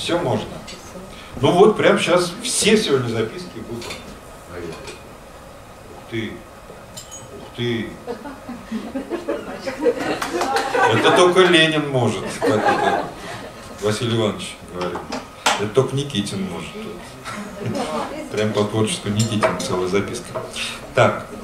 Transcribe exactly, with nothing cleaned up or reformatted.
все можно. Ну вот, прямо сейчас все сегодня записки будут. Ух ты, ух ты. Это только Ленин может, как это Василий Иванович говорит. Это только Никитин может. Прям по творчеству Никитин целая записка. Так.